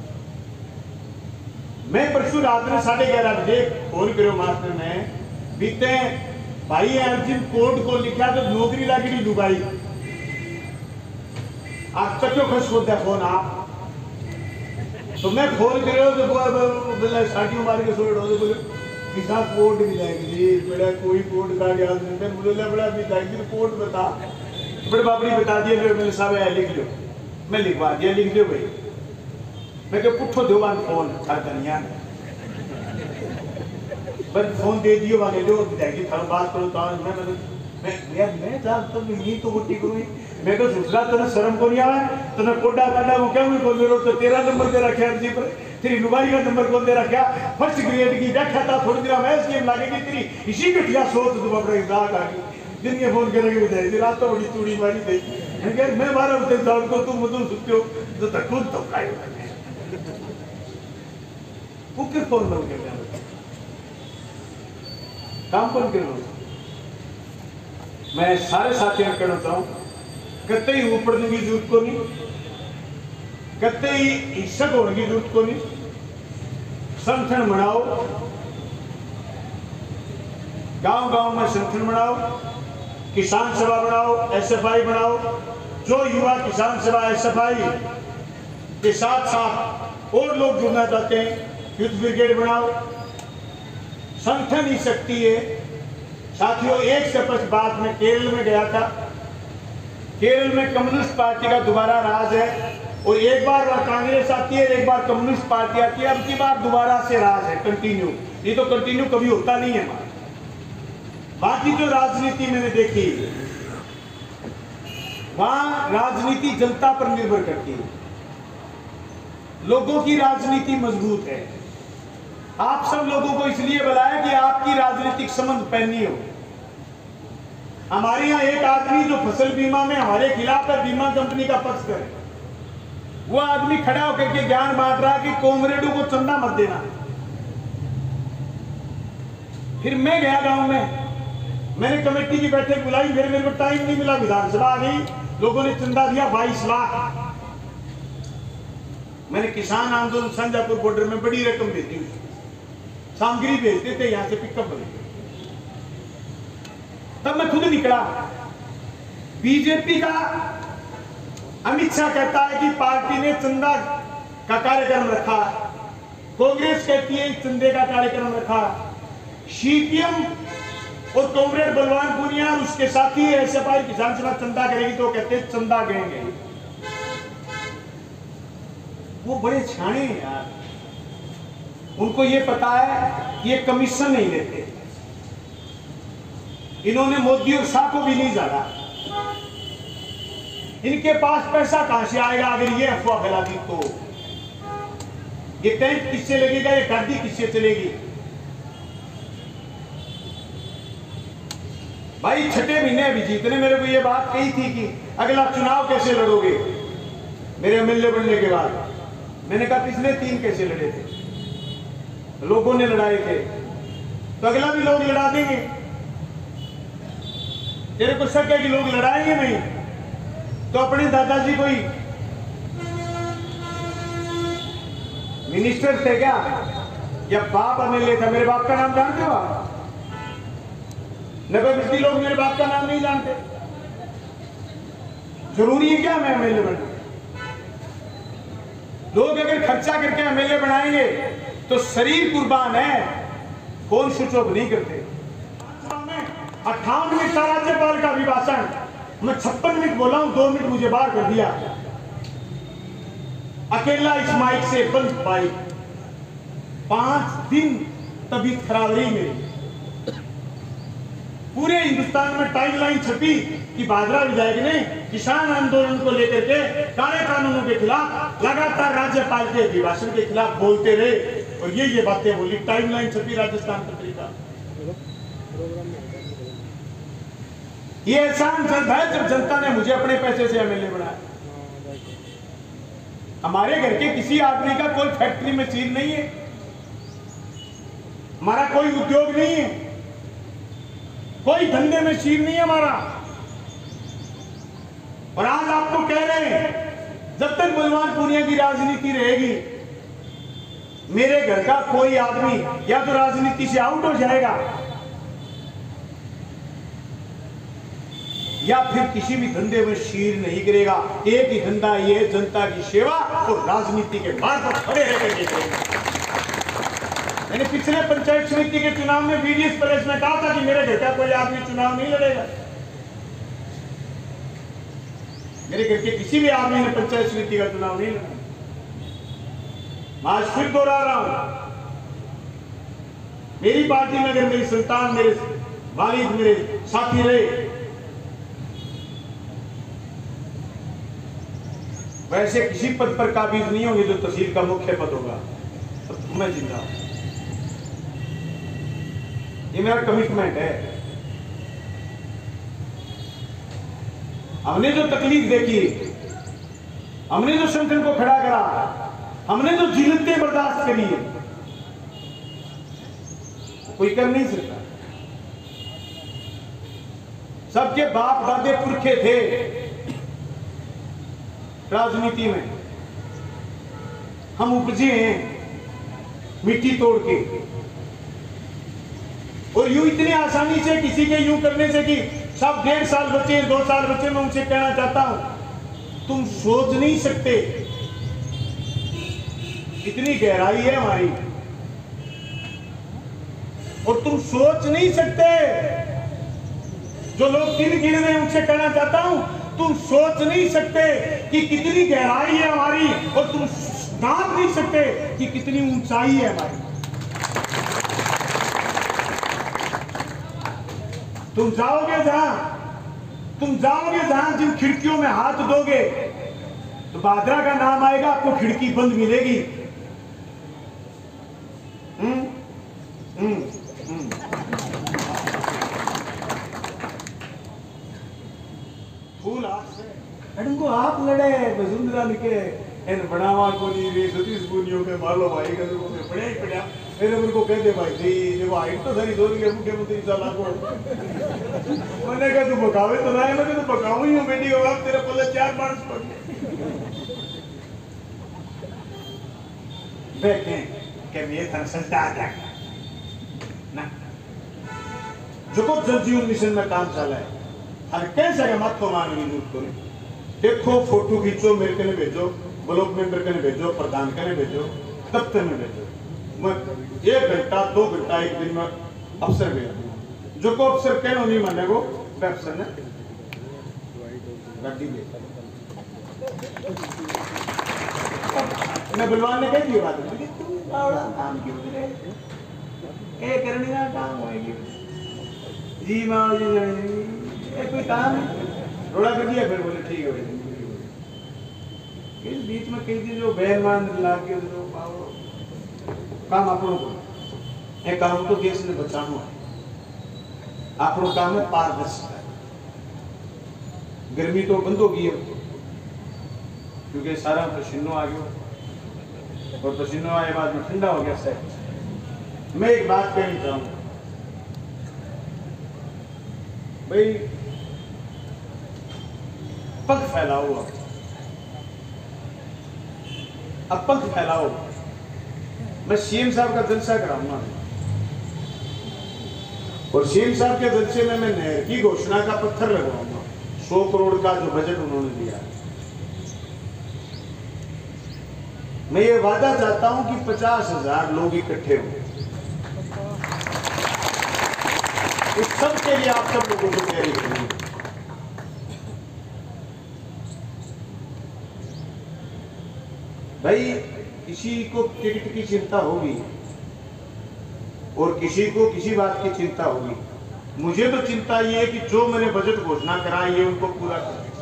Speaker 2: मैं परसों रात में साढ़े ग्यारह बजे फोन करो मास्टर ने, बीते भाई अर्जुन कोर्ट को लिखा तो नौकरी लगी दुबई, आप चक्यों खुश होता है फोन आप, तो मैं फोन करो तो बोला साड़ी मार के सोच रहा बोले किसा कोर्ट भी जाएगी बड़ा कोई कोर्ट का याद नहीं, बोले बड़ा भी जाएगी कोर्ट बता, बड़े बाबरी बता दिया मेरे साहब है लिख लो, मैं लिखवा दिया, लिख दो भाई, मैं क्या पुठो दो बार फोन खाता नहीं यार, बस फोन दे दियो वाले लो जाएगी थारा बात करो तो मैं मैं यार मैं जानता हूं नहीं तो मोटी करूं, मैं तो सोच रहा तने शर्म को नहीं आवे, तने कोडा काडा वो क्या मैं बोल रहा तो तेरा नंबर दे रखा है जी पर तेरी मोबाइल का नंबर कौन दे रखा, फर्स्ट ग्रेड की व्याख्या था थोड़ी देर में स्कीम लागेगी तेरी इसी घटिया सोच तो बाबरा इजाक आ गई, दिन के फोन करेंगे बताइए जी रात तो बड़ी चूड़ी मारी थी, मैं कह मैं मारा उसे दाल को तुम मुझे सुनते हो तो तक खुद तो काय वो किस फोन बंद कर दिया, काम बंद कर लो। मैं सारे साथियों को कहना चाहूं कते ही ऊपर की जरूरत को नहीं, कते ही हिस्सक होने की जरूरत को नहीं, संगठन बनाओ, गांव गांव में संगठन बनाओ, किसान सभा बनाओ, एसएफआई बनाओ, जो युवा किसान सभा एसएफआई के साथ साथ और लोग जुड़ना चाहते हैं यूथ ब्रिगेड बनाओ, संगठन ही शक्ति है साथियों। एक सपक्ष बात में केरल में गया था, केरल में कम्युनिस्ट पार्टी का दोबारा राज है और एक बार कांग्रेस आती है, एक बार कम्युनिस्ट पार्टी आती है, अब की बार दोबारा से राज है कंटिन्यू, ये तो कंटिन्यू कभी होता नहीं है। बाकी जो राजनीति मैंने देखी वहां राजनीति जनता पर निर्भर करती है, लोगों की राजनीति मजबूत है। आप सब लोगों को इसलिए बुलाया कि आपकी राजनीतिक संबंध पहनी हो। हमारे यहाँ एक आदमी जो फसल बीमा में हमारे खिलाफ है, बीमा कंपनी का पक्ष करे, वो आदमी खड़ा होकर के ज्ञान बांट रहा कि कॉमरेडों को चंदा मत देना। फिर मैं गया गांव में, मैंने कमेटी की बैठक बुलाई, फिर मेरे को टाइम नहीं मिला, विधानसभा आ गई, लोगों ने चंदा दिया बाईस लाख। मैंने किसान आंदोलन संजापुर बॉर्डर में बड़ी रकम भेजी, सामग्री भेजते थे यहां से पिकअप बने, तब मैं खुद निकला। बीजेपी का अमित शाह कहता है कि पार्टी ने चंदा का कार्यक्रम रखा, कांग्रेस कहती है चंदे का कार्यक्रम रखा, सीपीएम और कॉमरेड बलवान पुनिया और उसके साथी एसएफआई किसान सभा चंदा करेगी तो कहते हैं चंदा गएंगे। वो बड़े छाणे हैं यार, उनको ये पता है कि ये कमीशन नहीं लेते, इन्होंने मोदी और शाह को भी नहीं जाना, इनके पास पैसा कहां से आएगा अगर ये अफवाह फैला दी तो। ये टैंक किससे लगेगा, ये गाड़ी किससे चलेगी। भाई छठे महीने अभी जीतने मेरे को ये बात कही थी कि अगला चुनाव कैसे लड़ोगे मेरे एमएलए बनने के बाद। मैंने कहा पिछले तीन कैसे लड़े थे, लोगों ने लड़ाए थे, तो अगला भी लोग लड़ा देंगे। तेरे को शक है कि लोग लड़ाएंगे नहीं, तो अपने दादाजी कोई मिनिस्टर थे क्या, या बाप एमएलए था? मेरे बाप का नाम जानते हो आप? नब्बे फीसदी लोग मेरे बाप का नाम नहीं जानते। जरूरी है क्या मैं एमएलए बनूं? लोग अगर खर्चा करके एमएलए बनाएंगे तो शरीर कुर्बान है, फोन स्विच ऑफ नहीं करते। अट्ठावन मिनट था राज्यपाल का अभिभाषण, मैं छप्पन मिनट बोला हूं, दो मिनट मुझे बाहर कर दिया अकेला इस माइक से बंद माइक। पांच दिन तबीयत खराब रही मेरी, पूरे हिंदुस्तान में टाइमलाइन छपी कि भादरा विधायक ने किसान आंदोलन को लेकर के काले कानूनों के खिलाफ लगातार राज्यपाल के अभिभाषण के खिलाफ बोलते रहे और ये ये बातें बोली। टाइमलाइन छपी राजस्थान पत्रिका। ये एहसान है जब जनता ने मुझे अपने पैसे से एमएलए बनाया। हमारे घर के किसी आदमी का कोई फैक्ट्री मशीन नहीं है, हमारा कोई उद्योग नहीं है, कोई धंधे में शीर नहीं है हमारा। और आज आपको कह रहे हैं जब तक बलवान पूनिया की राजनीति रहेगी, मेरे घर का कोई आदमी या तो राजनीति से आउट हो जाएगा या फिर किसी भी धंधे में शीर नहीं गिरेगा। एक ही धंधा ये, जनता की सेवा और राजनीति के मार्ग पर खड़े रहकर। मैंने पिछले पंचायत समिति के चुनाव में वीडीएस पैलेस में कहा था कि मेरे घर का कोई आदमी चुनाव नहीं लड़ेगा। मेरे घर के किसी भी आदमी ने पंचायत समिति का चुनाव नहीं लड़ा। आज फिर दोहरा रहा हूं, मेरी पार्टी में अगर मेरी संतान, मेरे वालिद, मेरे साथी रहे, वैसे किसी पद पर काबिज नहीं होंगे जो तहसील का मुख्य पद होगा, तो मैं जिंदा हूं। ये मेरा कमिटमेंट है। हमने जो तकलीफ देखी, हमने जो संगठन को खड़ा करा, हमने जो जिल्लतें बर्दाश्त करी है, कोई कर नहीं सकता। सबके बाप दादे पुरखे थे राजनीति में, हम उपजे हैं मिट्टी तोड़ के। और यूं इतनी आसानी से किसी के यूं करने से कि सब डेढ़ साल बचे, दो साल बचे, मैं उनसे कहना चाहता हूं तुम सोच नहीं सकते इतनी गहराई है हमारी, और तुम सोच नहीं सकते जो लोग दिन गिर रहे हैं उनसे कहना चाहता हूं तुम सोच नहीं सकते कि कितनी गहराई है हमारी, और तुम नाप नहीं सकते कि कितनी ऊंचाई है हमारी। तुम जाओगे जहां तुम जाओगे जहां जिन खिड़कियों में हाथ दोगे तो भादरा का नाम आएगा, आपको खिड़की बंद मिलेगी। हम्म हम्म हम्म फूल हाथ को आप लड़े वसुंधरा लिखे इन बनावा को नहीं रे सतीश गुनियों के मालो भाई का को बड़े ही पड़ा मेरे मेरे को कहते भाई जी देखो हाइट तो सारी दो के मुख्यमंत्री साला को मैंने कहा तू बकावे तो ना है, मैं तो बकाऊ ही हूं बेटी, अब तेरे पल्ले चार मार्क्स पड़ बैठे के ये था संस्कार ना जो को जल जीवन मिशन में काम चला है, हर कैसे का मत को मानने की जरूरत करें। देखो फोटो खींचो, मेरे कने भेजो, ब्लॉक मेंबर कने भेजो, प्रधान कने भेजो, दफ्तर में भेजो। मैं एक घंटा दो घंटा एक दिन में अफसर भेज जो को अफसर कहना नहीं माने को अफसर ने गाड़ी दे मैं बलवान ने कह दिया बात काम क्यों करे ए करने का काम होएगी जी माँ जी ए कोई काम रोड़ा कर दिया, फिर बोले ठीक है। इस बीच में कई चीज जो बैन मान ला के काम आपको ये काम तो देश ने बचाना है, आपको काम है पारदर्शिता। गर्मी तो बंद हो गई है क्योंकि सारा पसीनो आ गया और पसीनो आए बाद में ठंडा हो गया सर। मैं एक बात कहना चाहूंगा भाई, पंख फैलाओ, अब पंख फैलाओ। मैं सीएम साहब का जलसा कराऊंगा और सीएम साहब के जलसे में मैं नहर की घोषणा का पत्थर लगवाऊंगा, सौ करोड़ का जो बजट उन्होंने दिया। मैं ये वादा चाहता हूं कि पचास हजार लोग इकट्ठे हों। इस सब के लिए आप सब लोगों को तैयारी करनी है। भाई किसी को टिकट की चिंता होगी और किसी को किसी बात की चिंता होगी। मुझे तो चिंता ये है कि जो मैंने बजट घोषणा कराई है उनको पूरा कर